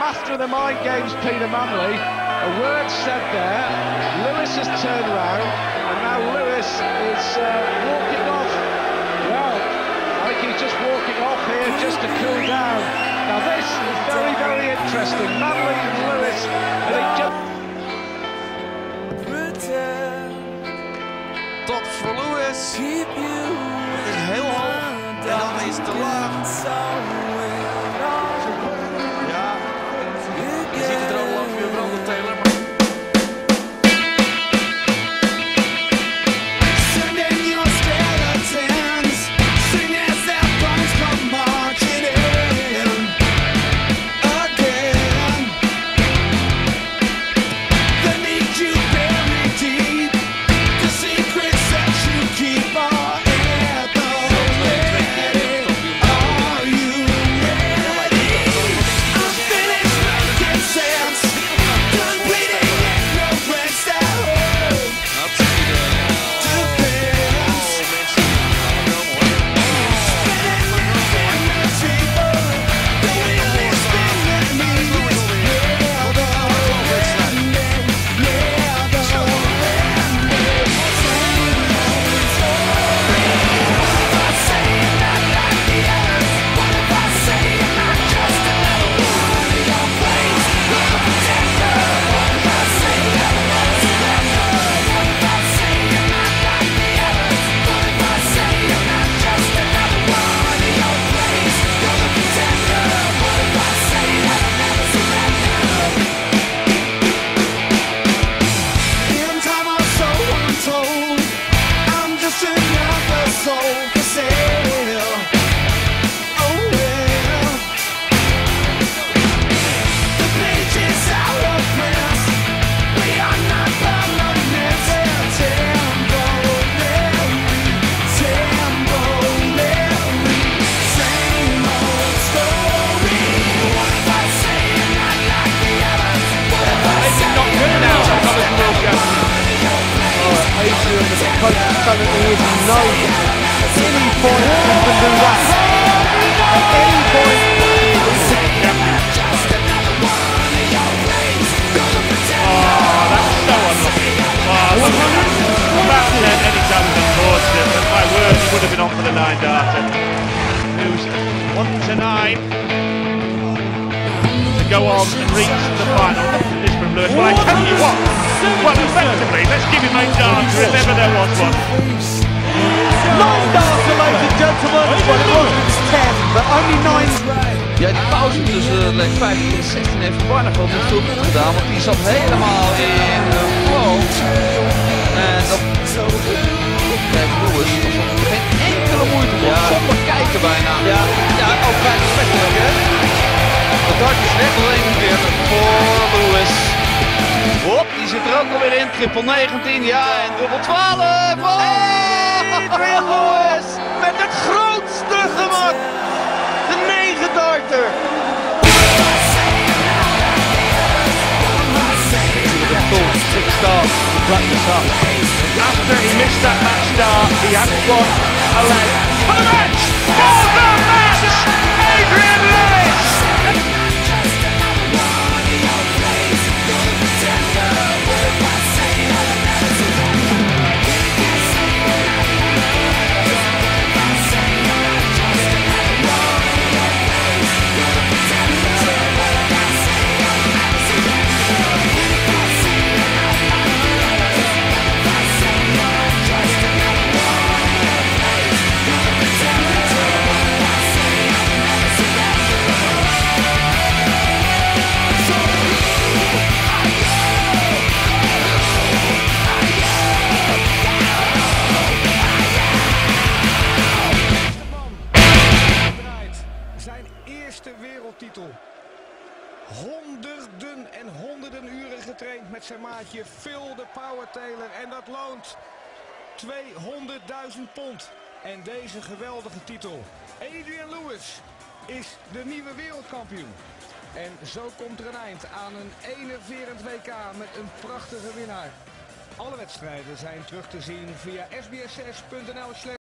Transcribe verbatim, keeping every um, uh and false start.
master of the mind games, Peter Manley. A word said there, Lewis has turned around, and now Lewis is uh, walking off. Well, I think he's just walking off here just to cool down. Now this is very, very interesting. Manley and Lewis, I think just... Tops voor Lewis. Het is heel hoog en dan is het te laag. Ja, je ziet het er al lang weer branden, Taylor. There is no at any point you can do that. At any point. Oh, that's so unlucky. Oh, about ten, any time was unfortunate, but my word, he would have been on for the nine darter. Who's one to nine to go on and reach the final. This from Lewis. Well, I tell you what, well, effectively, let's give him a darter if ever there was one. Nine darter, ladies and gentlemen. Well, it was ten, but only nine. Ja, die pauze tussen leg vijftien en zestien heeft Barnacle niet veel goed gedaan, want die zat helemaal in de flow. En dat... Kijk, Lewis, dat was geen enkele moeite voor, ja. Zonder kijken bijna. Ja, ja, ook bijna respectelijk, hè. De dart is net al eenenveertig voor Lewis. Hop, die zit er ook alweer in, triple negentien, ja, en dubbel twaalf. Oh! Adrian Lewis met het grootste gemak. De negen darter. After he missed that match start, he had won a leg for the match. For the match, Adrian Lewis. Zijn eerste wereldtitel. Honderden en honderden uren getraind met zijn maatje Phil de Power Taylor. En dat loont tweehonderdduizend pond. En deze geweldige titel. Adrian Lewis is de nieuwe wereldkampioen. En zo komt er een eind aan een enerverend W K met een prachtige winnaar. Alle wedstrijden zijn terug te zien via s b s zes punt n l.